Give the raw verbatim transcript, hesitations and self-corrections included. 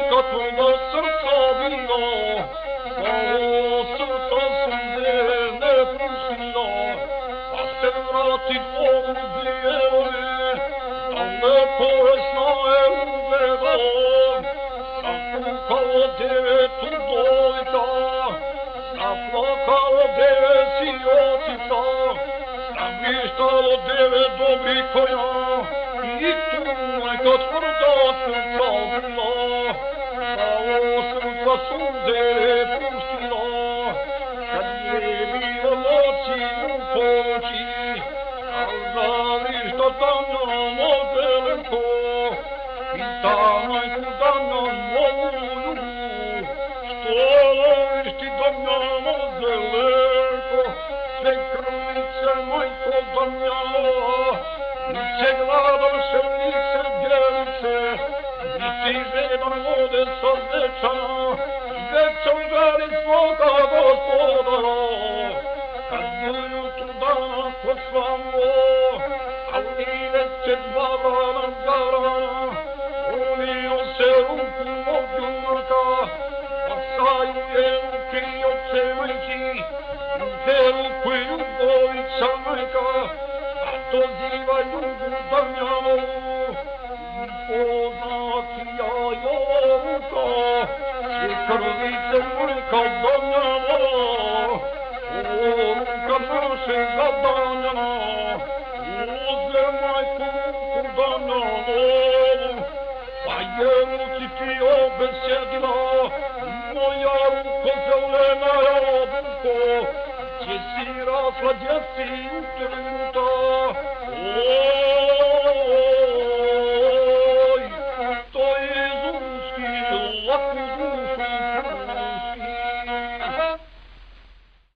majka tvoga srca bila, kao srca suze ne pustila, a se vrati dvoru bijeli, da lepo snaje ubegam, zapukalo devet udojka, zaplakalo devet sirotica, zamištalo devet dobrih konja, i tu majka tvrda srca bila, kao srca suze pustila, kad je bilo noći u ponoći, a zavišta Damjano veliko, pita majku Damjanovu ljubu, što loviš ti Damjano veliko, sve krvice majko Damjanova, niće gladan ševnice djelice, niti žedan vode sa večana, već želi svoga gospodara. Kad ujutru dana poslamo, ali već je dva dana garana, unio se ruku od junaka, pa staju je ruki oče majki, te ruku i ljubovica majka, a doziva ljubu Damjanovu, poznati ja je ruka, sve krvice majka Damjanova, o ruka našega Damjana, uzme majku ruku Damjanovu, pa je ruci ti obesjedila, moja ruko zelena jabuko, gdje si rasla, gdje si utrnuta, o